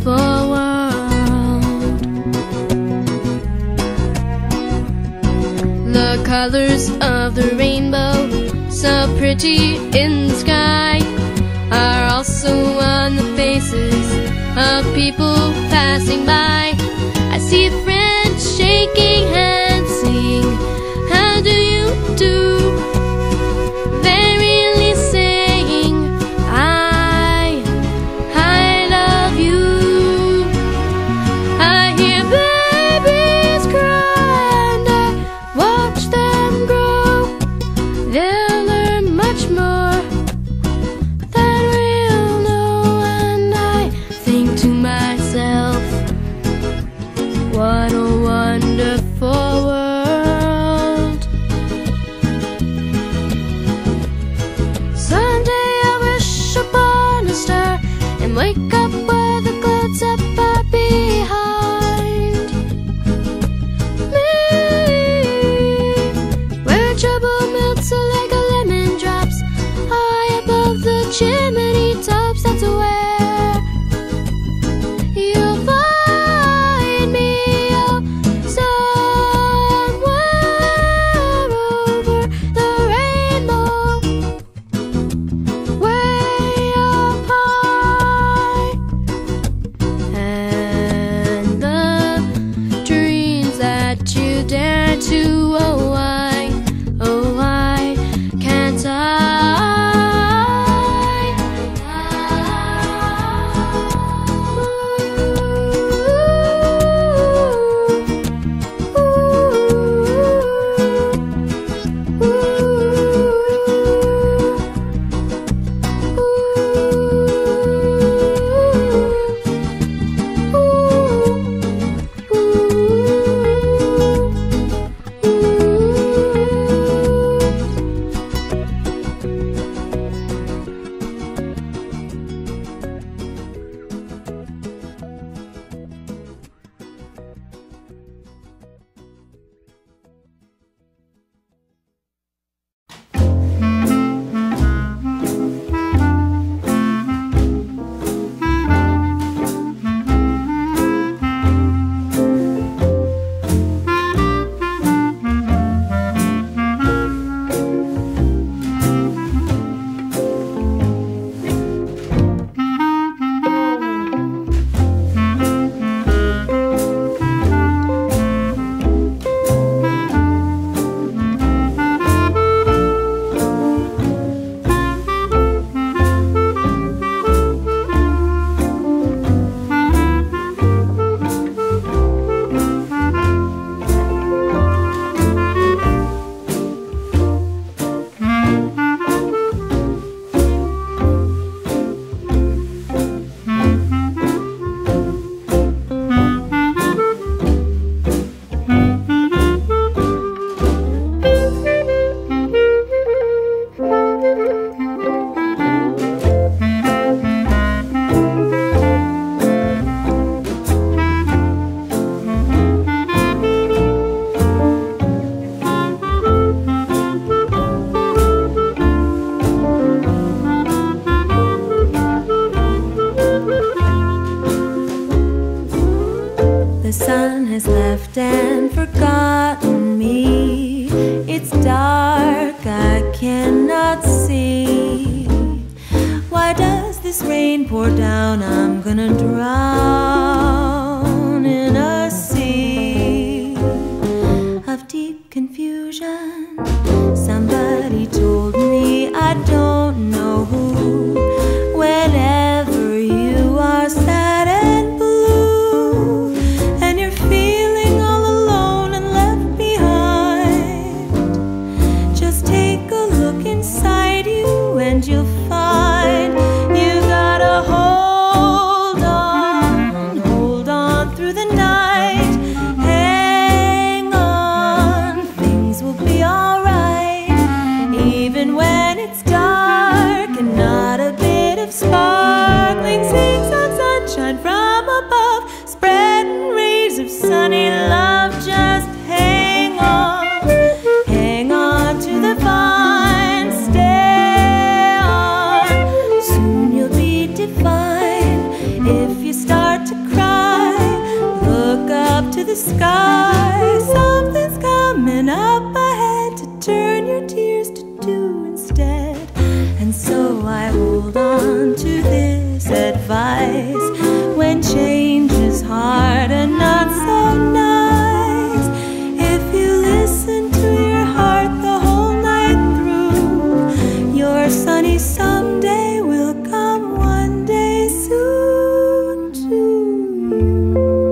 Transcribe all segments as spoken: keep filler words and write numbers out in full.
wonderful world. The colors of the rainbow, so pretty in the sky, are also on the faces of people passing by. I see friends shaking hands, saying, how do you do? They're really saying, I, I love you. I hear babies cry and I watch them grow. They'll learn much more than we'll know. And I think to myself, what a wonderful world. Someday I wish upon a star and wake up where the clouds up are behind me, where trouble melts like a lemon drops high above the chimney tops. That's where you'll find me, oh, somewhere over the rainbow, way up high. And the dreams that you dare to, oh why, oh why can't I? The sun has left and forgotten me. It's dark, I cannot see. Why does this rain pour down? I'm gonna drown in a sea of deep confusion. Somebody told me, I don't know who. Whenever you are sad and blue, and you're feeling all alone and left behind, just take a look inside you and you'll find you gotta hold on, hold on through the night. Hang on, things will be alright, even when it's dark and not a bit of sparkling zigzag sunshine from above, spreading rays of sunny love. Just hang on, hang on to the vine, stay on, soon you'll be divine if you start to sky. Something's coming up ahead to turn your tears to dew instead. And so I hold on to this advice: when change is hard and not so nice, if you listen to your heart the whole night through, your sunny someday will come one day soon to you.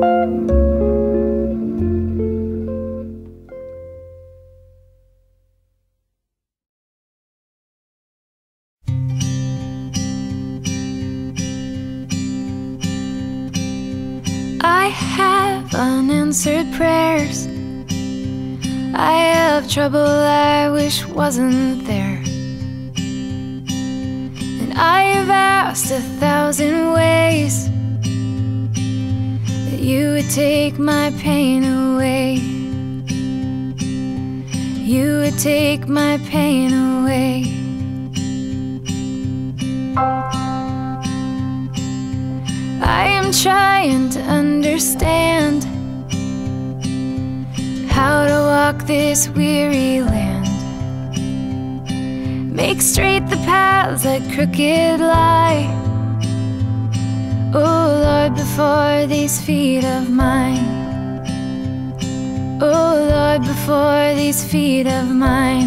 I have unanswered prayers. I have trouble I wish wasn't there. And I have asked a thousand ways that you would take my pain away. You would take my pain away. I am trying to understand how to walk this weary land, make straight the paths that crooked lie. Oh Lord, before these feet of mine, oh Lord, before these feet of mine.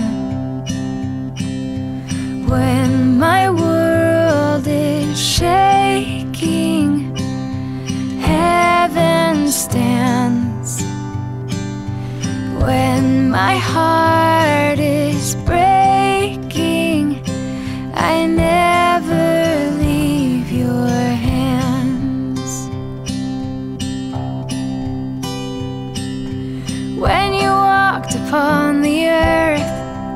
When my world is shaking, heaven stands. When my heart is breaking, I never leave your hands. When you walked upon the earth,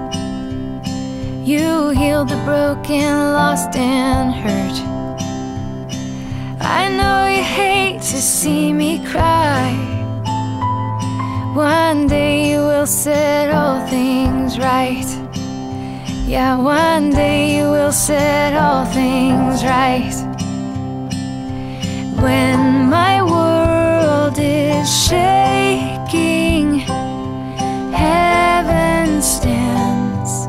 you healed the broken, lost and hurt. I know you hate to see me cry. One day you will set all things right. Yeah, one day you will set all things right. When my world is shaking, heaven stands.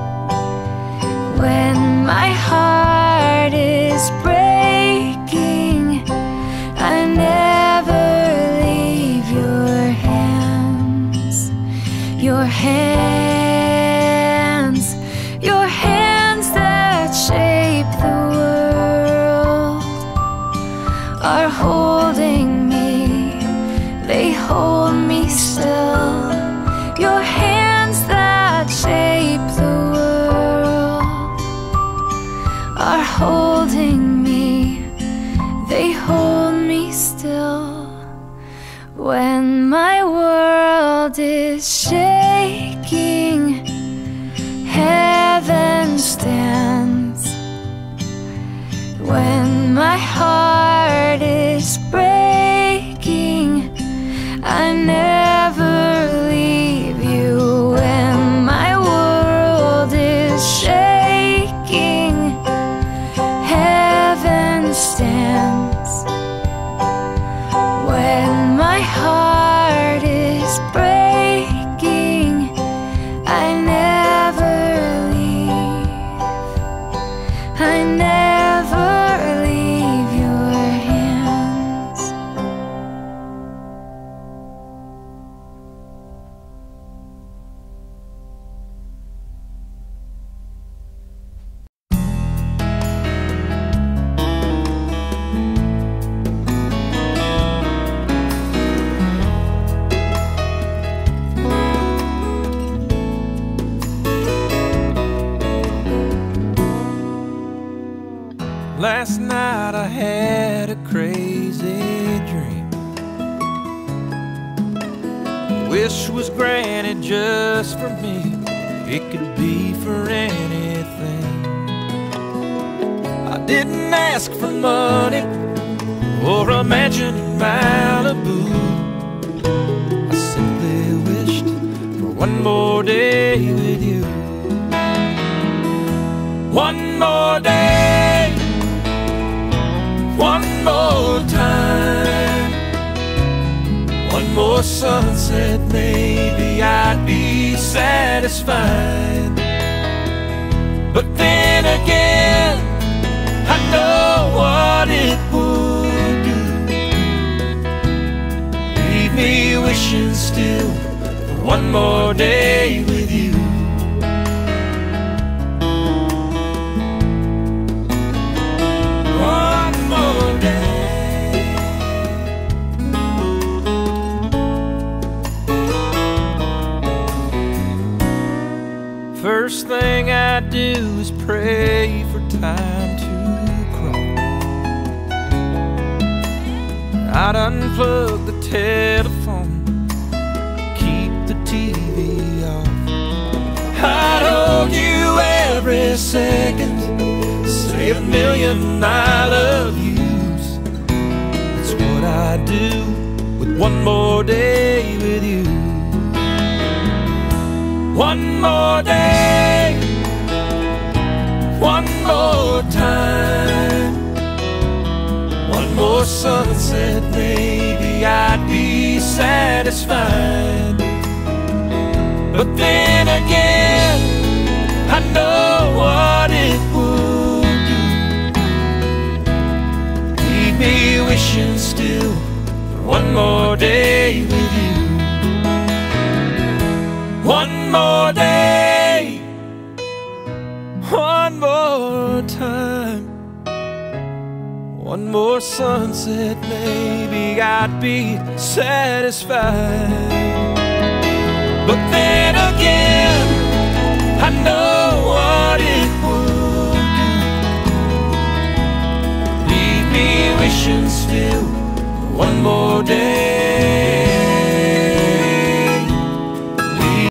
When my heart is breaking, I never leave your hands. Your hands, your hands that shape the world are holding me, they hold me still. Your hands that shape the world are holding me, they hold me still. When my world is shaking, heaven stands. When my heart is breaking, I never leave you. When my world is shaking, heaven stands. When my heart is breaking, I never leave. I never leave your hands. Last night I had a crazy dream. Wish was granted just for me. It could be for anything. I didn't ask for money or a mansion in Malibu. I simply wished for one more day with you. One more day, one more time, one more more sunset, maybe I'd be satisfied. But then again, I know what it would do. Leave me wishing still for one more day with you. One more day. First thing I do is pray for time to crawl. I'd unplug the telephone, keep the T V off. I'd hold you every second, say a million I love yous. That's what I do with one more day with you. One more day, one more time, one more sunset, maybe I'd be satisfied. But then again, I know what it would do. Leave me wishing still for one more day with you. One more day, one more time, one more sunset, maybe I'd be satisfied. But then again, I know what it would do. Leave me wishing still for one more day.